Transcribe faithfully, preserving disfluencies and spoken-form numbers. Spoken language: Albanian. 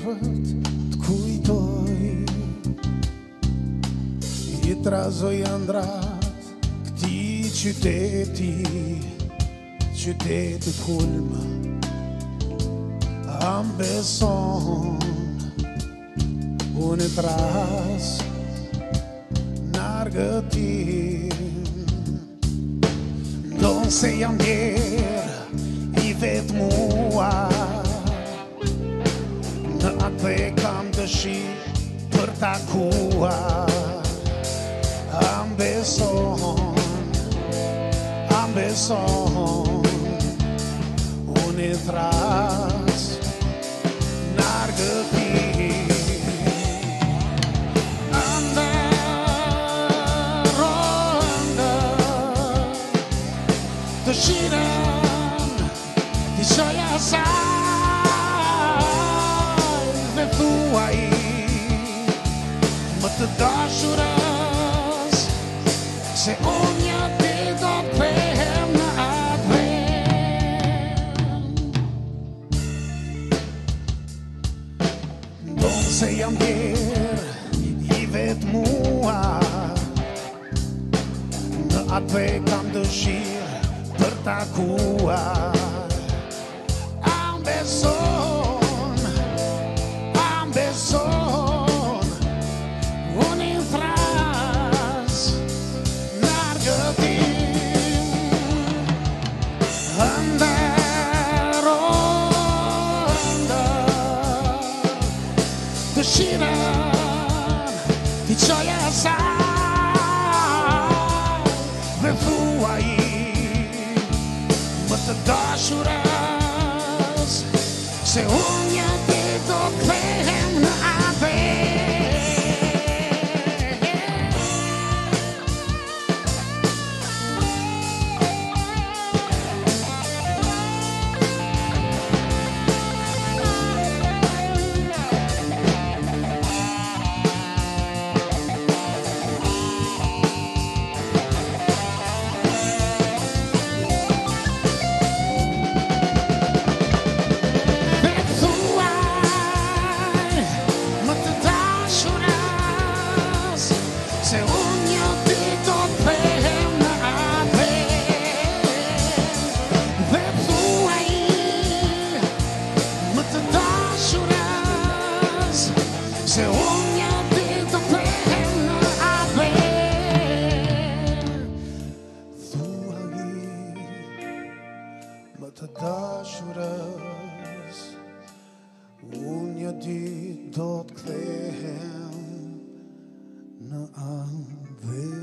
nervët t'kujtoj, I trazoj ëndrat këti qyteti, qytetit hulma. Am beson, unë traz nargëtim, ndonë se jam djerë I vetë mua, në atë e kam dëshirë për takuar. Am beson, am beson, unë traz nargëtim. Ëndër, o ëndër, dëshirën t'i qoj asaj dhe thuaj më të dashurës se unë një ditë do t'kthehem në atë vend. Ndonë se jam djerë I vetë mua, në atë e kam dëshirë për takuar. Am beson, am beson, unë I thras nargëtim. Ëndër, o ëndër, dëshirën t'i qoj asaj dhe thuaj më të dashurës se unë një ditë do t'kthehem në atë se unë një ditë do t'kthehem në atë dhe thuaj më të dashurës se unë një ditë do t'kthehem në atë. Thuaj më të dashurës, unë një ditë do t'kthehem në ave.